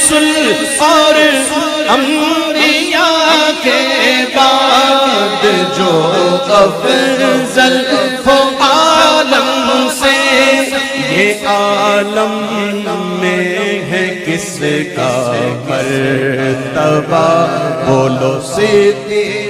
रसूल और अंबिया के बाद जो अफजल हो आलम से, ये आलम में है किसका मर्तबा, बोलो सिद्दीक़